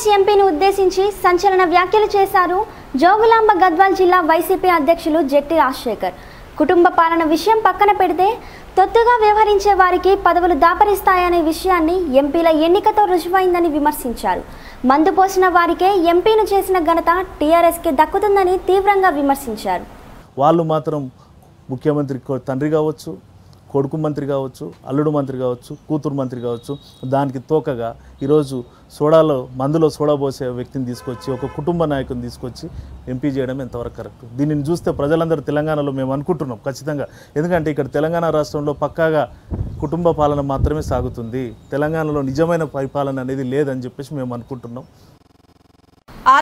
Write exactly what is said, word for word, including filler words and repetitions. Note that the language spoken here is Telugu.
ఎంపీని ఉద్దేశించి సంచలన వ్యాఖ్యలు చేశారు జోగులాంబ గద్వాల్ జిల్లా వైసీపీ అధ్యక్షులు జెట్టి రాజశేఖర్. కుటుంబ పాలన విషయం పక్కన పెడితే తొత్తుగా వ్యవహరించే వారికి పదవులు దాపరిస్తాయనే విషయాన్ని ఎంపీల ఎన్నికతో రుజువైందని విమర్శించారు. మందు పోసిన వారికే ఎంపీను చేసిన ఘనత టీఆర్ఎస్కి దక్కుతుందని తీవ్రంగా విమర్శించారు. వాళ్ళు మాత్రం ముఖ్యమంత్రి తండ్రి కావచ్చు, కొడుకు మంత్రి కావచ్చు, అల్లుడు మంత్రి కావచ్చు, కూతురు మంత్రి కావచ్చు, దానికి తోకగా ఈరోజు సోడాలో మందులో సోడా పోసే వ్యక్తిని తీసుకొచ్చి ఒక కుటుంబ నాయకుని తీసుకొచ్చి ఎంపీ చేయడం ఎంతవరకు కరెక్ట్? దీనిని చూస్తే ప్రజలందరూ తెలంగాణలో మేము అనుకుంటున్నాం ఖచ్చితంగా. ఎందుకంటే ఇక్కడ తెలంగాణ రాష్ట్రంలో పక్కాగా కుటుంబ పాలన మాత్రమే సాగుతుంది, తెలంగాణలో నిజమైన పరిపాలన అనేది లేదని చెప్పేసి మేము అనుకుంటున్నాం.